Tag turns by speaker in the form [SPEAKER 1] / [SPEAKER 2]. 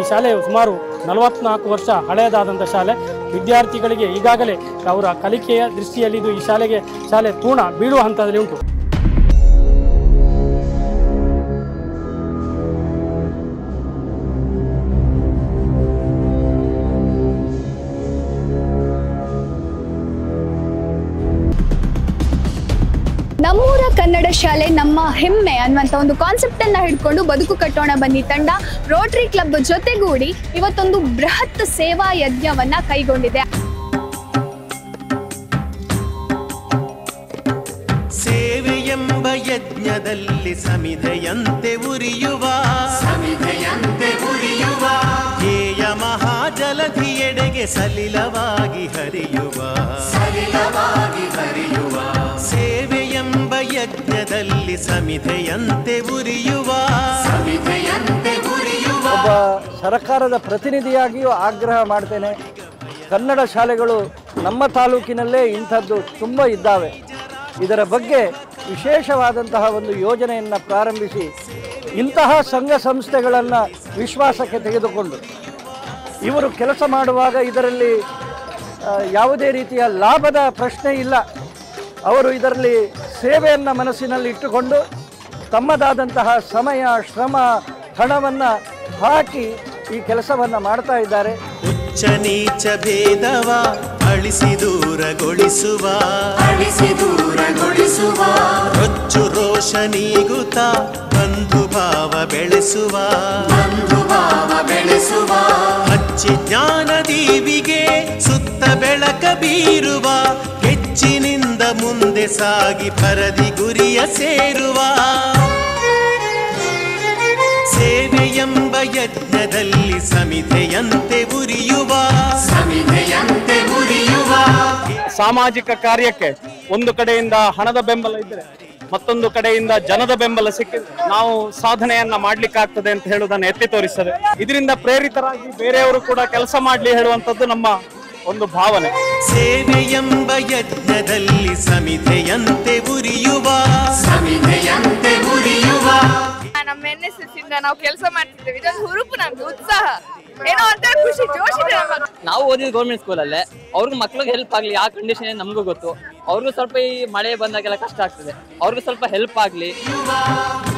[SPEAKER 1] ಶಾಲೆಯು ಸುಮಾರು 44 ವರ್ಷ ಹಳೆಯದಾದಂಥ ಶಾಲೆ. ವಿದ್ಯಾರ್ಥಿಗಳಿಗೆ ಈಗಾಗಲೇ ಅವರ ಕಲಿಕೆಯ ದೃಷ್ಟಿಯಲ್ಲಿ ಈ ಶಾಲೆ ಪೂರ್ಣ ಬೀಳುವ ಹಂತದಲ್ಲಿ ಉಂಟು.
[SPEAKER 2] ನಮ್ಮೂರ ಕನ್ನಡ ಶಾಲೆ ನಮ್ಮ ಹೆಮ್ಮೆ ಅನ್ನುವಂಥ ಒಂದು ಕಾನ್ಸೆಪ್ಟ್ ಅನ್ನ ಹಿಡ್ಕೊಂಡು ಬದುಕು ಕಟ್ಟೋಣ ಬನ್ನಿ ತಂಡ ರೋಟರಿ ಕ್ಲಬ್ ಜೊತೆಗೂಡಿ ಇವತ್ತೊಂದು ಬೃಹತ್ ಸೇವಾ ಯಜ್ಞವನ್ನ ಕೈಗೊಂಡಿದೆ.
[SPEAKER 3] ಸೇವೆ ಎಂಬ ಯಜ್ಞದಲ್ಲಿ ಸಮಿಧೆಯಂತೆ ಉರಿಯುವ ಧ್ಯೇಯ ಮಹಾಜಲಧಿಯೆಡೆಗೆ ಸಲಿಲವಾಗಿ ಹರಿಯುವ ಸೇವೆ ಎಂಬ ಯಜ್ಞದಲ್ಲಿ ಸಮಿಧೆಯಂತೆ ಉರಿಯುವ.
[SPEAKER 4] ಒಬ್ಬ ಸರ್ಕಾರದ ಪ್ರತಿನಿಧಿಯಾಗಿಯೂ ಆಗ್ರಹ ಮಾಡ್ತೇನೆ, ಕನ್ನಡ ಶಾಲೆಗಳು ನಮ್ಮ ತಾಲೂಕಿನಲ್ಲೇ ಇಂಥದ್ದು ತುಂಬ ಇದ್ದಾವೆ. ಇದರ ಬಗ್ಗೆ ವಿಶೇಷವಾದಂತಹ ಒಂದು ಯೋಜನೆಯನ್ನು ಪ್ರಾರಂಭಿಸಿ ಇಂತಹ ಸಂಘ ಸಂಸ್ಥೆಗಳನ್ನು ವಿಶ್ವಾಸಕ್ಕೆ ತೆಗೆದುಕೊಂಡು ಇವರು ಕೆಲಸ ಮಾಡುವಾಗ ಇದರಲ್ಲಿ ಯಾವುದೇ ರೀತಿಯ ಲಾಭದ ಪ್ರಶ್ನೆ ಇಲ್ಲ. ಅವರು ಇದರಲ್ಲಿ ಸೇವೆಯನ್ನು ಮನಸ್ಸಿನಲ್ಲಿ ಇಟ್ಟುಕೊಂಡು ತಮ್ಮದಾದಂತಹ ಸಮಯ ಶ್ರಮ ಹಣವನ್ನು ಹಾಕಿ ಈ ಕೆಲಸವನ್ನು ಮಾಡ್ತಾ ಇದ್ದಾರೆ.
[SPEAKER 3] ಉಚ್ಚ ನೀಚ ಭೇದವ ಅಳಿಸಿ ದೂರಗೊಳಿಸುವ ರೊಚ್ಚು ರೋಷ ನೀಗುತ್ತ ಬಂಧು ಭಾವ ಬೆಳೆಸುವ ಹಚ್ಚಿ ಜ್ಞಾನ ದೀವಿಗೆ ಸುತ್ತ ಬೆಳಕ ಬೀರುವ ಹೆಚ್ಚಿನಿಂದ ಮುಂದೆ ಸಾಗಿ ಪರದಿ ಗುರಿಯ ಸೇರುವ ಸೇವೆ ಎಂಬ ಯಜ್ಞದಲ್ಲಿ ಸಮಿಧೆಯಂತೆ ಉರಿಯುವ
[SPEAKER 1] ಸಾಮಾಜಿಕ ಕಾರ್ಯಕ್ಕೆ ಒಂದು ಕಡೆಯಿಂದ ಹಣದ ಬೆಂಬಲ ಇದ್ದರೆ ಮತ್ತೊಂದು ಕಡೆಯಿಂದ ಜನದ ಬೆಂಬಲ ಸಿಕ್ಕಿದ್ರೆ ನಾವು ಸಾಧನೆಯನ್ನ ಮಾಡ್ಲಿಕ್ಕಾಗ್ತದೆ ಅಂತ ಹೇಳುವುದನ್ನು ಎತ್ತಿ ತೋರಿಸ್ತದೆ. ಇದರಿಂದ ಪ್ರೇರಿತರಾಗಿ ಬೇರೆಯವರು ಕೂಡ ಕೆಲಸ ಮಾಡ್ಲಿ ಹೇಳುವಂತದ್ದು ನಮ್ಮ ಒಂದು ಭಾವನೆ.
[SPEAKER 3] ಸೇವೆ ಎಂಬ ಯಜ್ಞದಲ್ಲಿ ಸಮಿಧೆಯಂತೆ ಉರಿಯುವ
[SPEAKER 5] ನಮ್ಮ NSS ಇಂದ ನಾವು ಕೆಲಸ ಮಾಡ್ತಿದ್ದೇವೆ. ಇದೊಂದು ಹುರುಪು, ನಮ್ಗೆ ಉತ್ಸಾಹ, ಏನೋ ಒಂಥರ ಖುಷಿ, ಜೋಶ್ ಇದೆ.
[SPEAKER 6] ನಾವು ಓದಿದ ಗೌರ್ಮೆಂಟ್ ಸ್ಕೂಲಲ್ಲೇ ಅವ್ರಿಗೂ ಮಕ್ಳಿಗೆ ಹೆಲ್ಪ್ ಆಗ್ಲಿ, ಆ ಕಂಡೀಷನ್ ನಮಗೂ ಗೊತ್ತು. ಅವ್ರಿಗೂ ಸ್ವಲ್ಪ ಈ ಮಳೆ ಬಂದಾಗೆಲ್ಲ ಕಷ್ಟ ಆಗ್ತದೆ, ಅವ್ರಿಗೂ ಸ್ವಲ್ಪ ಹೆಲ್ಪ್ ಆಗ್ಲಿ.